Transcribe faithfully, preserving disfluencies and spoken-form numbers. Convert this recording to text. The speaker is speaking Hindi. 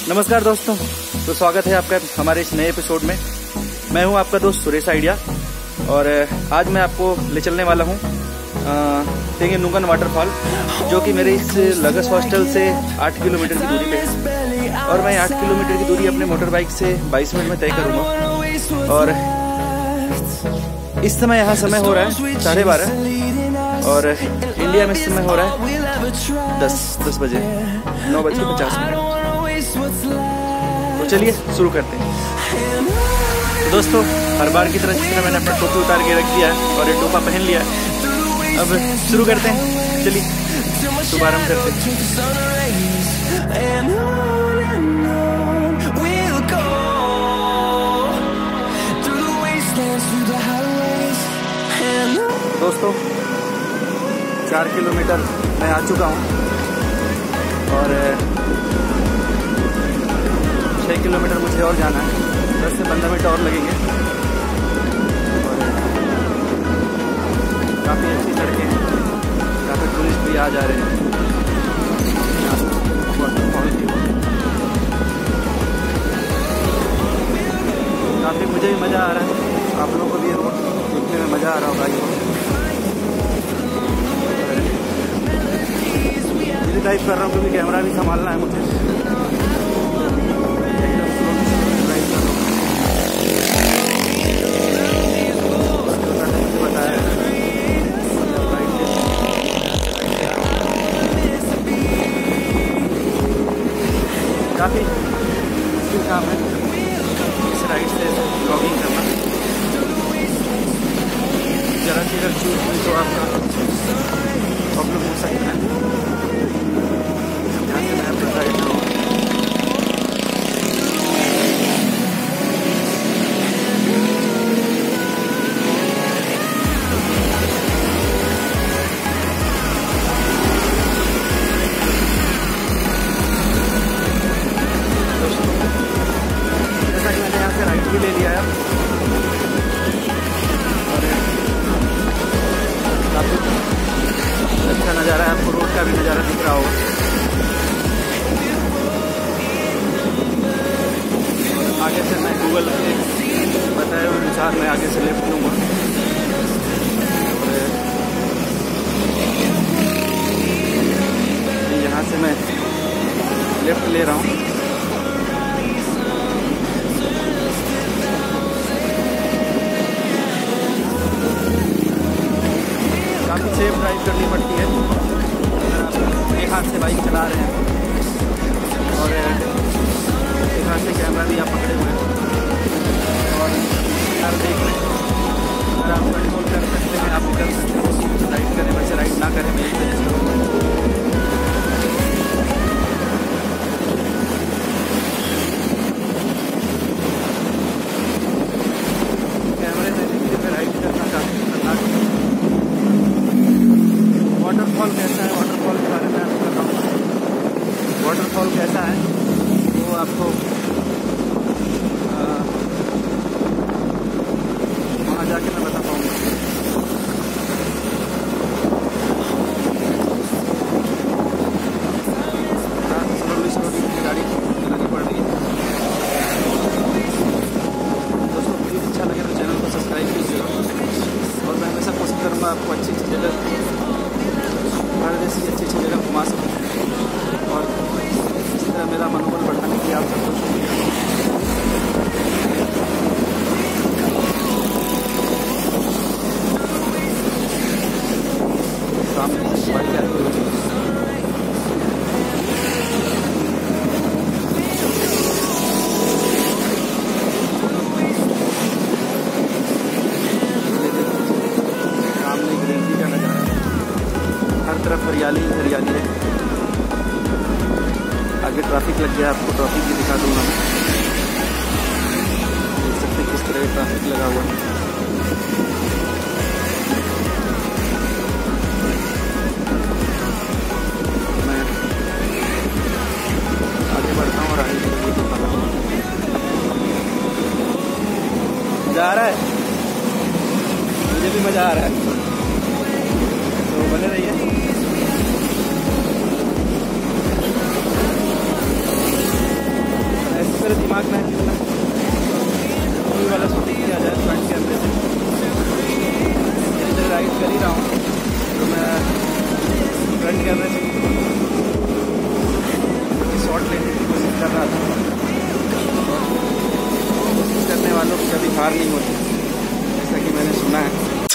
नमस्कार दोस्तों, तो स्वागत है आपका हमारे इस नए एपिसोड में। मैं हूं आपका दोस्त सुरेश आइडिया और आज मैं आपको ले चलने वाला हूं टेंगे नुंगन वाटरफॉल, जो कि मेरे इस लगस हॉस्टल से आठ किलोमीटर की दूरी पे है। और मैं आठ किलोमीटर की दूरी अपने मोटर बाइक से बाईस मिनट में तय करूँगा। और इस समय यहाँ समय हो रहा है साढ़े बारह और इंडिया में इस समय हो रहा है दस दस बजे नौ बज के पचास मिनट। तो चलिए शुरू करते हैं। तो दोस्तों, हर बार की तरह जिस तरह मैंने अपना टोपी उतार के रख दिया है और ये टोपा पहन लिया है, अब शुरू करते हैं। चलिए शुभारंभ करते हैं। दोस्तों, चार किलोमीटर मैं आ चुका हूँ और छः किलोमीटर मुझे और जाना है। दस से पंद्रह मिनट और लगेंगे। और काफ़ी अच्छी सड़कें हैं, काफ़ी टूरिस्ट भी आ जा रहे हैं। काफ़ी मुझे भी मज़ा आ रहा है, आप लोगों को भी रोड देखने में मज़ा आ रहा होगा। ये ड्राइव कर रहा हूँ क्योंकि कैमरा भी संभालना है मुझे। काफ़ी मुश्किल काम है इस राइड से ब्लॉगिंग करना। जरा सी अगर चूक हुई तो आपका प्रॉब्लम हो सकता है। यहाँ से मैं अपना राइड करूँ। ले लिया है और काफी अच्छा नज़ारा है। आपको रोड का भी नज़ारा दिख रहा होगा। आगे से मैं गूगल के बताए अनुसार मैं आगे से लेफ्ट लूँगा। यहाँ से मैं लेफ्ट ले रहा हूँ। काफ़ी सेफ ड्राइव करनी पड़ती है अगर आप एक हाथ से बाइक चला रहे हैं और एक हाथ से कैमरा भी आप पकड़े हुए हैं। और यार देख लें, अगर आप कंट्रोल कर सकते हैं आप कर सकते हैं। राइड करें, वैसे राइड ना करें, मैं यही सजेस्ट करूँगा। कैमरे में देखते हुए राइड करना काफ़ी खतरनाक है। वाटरफॉल कैसा है, वाटरफॉल के बारे में आपको बताऊँ। वाटरफॉल कैसा है वो आपको वहाँ जाके मैं बता पाऊँगा। स्लोली स्लोली गाड़ी चलानी पड़ रही है। दोस्तों, प्लीज़ अच्छा लगे तो चैनल को सब्सक्राइब कीजिएगा। और मैं हमेशा कोशिश करूँगा आपको अच्छी अच्छी जगह, भारत देश की अच्छी अच्छी जगह घुमा सकूँ और इसी तरह मेरा मनोबल बढ़ाने के लिए आप सबको शुक्रिया। सामने से बाइक आती है। सामने ग्रीनरी का नज़ारा है, हर तरफ हरियाली हरियाली है। आगे ट्रैफिक लग गया, आपको ट्रैफिक भी दिखा दूंगा मैं। देख सकते हैं किस तरह ट्रैफिक लगा हुआ है। मैं आगे बढ़ता हूँ और आगे दिखाता हूँ। मज़ा आ रहा है, मुझे भी मज़ा आ रहा है। तो बने रहिए। मेरे दिमाग में कितना मूवी वाला शूटिंग किया जाए फ्रंट कैमरे से। जैसे राइड कर ही रहा हूँ तो मैं फ्रंट कैमरे से शॉट लेने की कोशिश कर रहा था। कोशिश करने वालों की कभी हार नहीं होती, जैसा कि मैंने सुना है।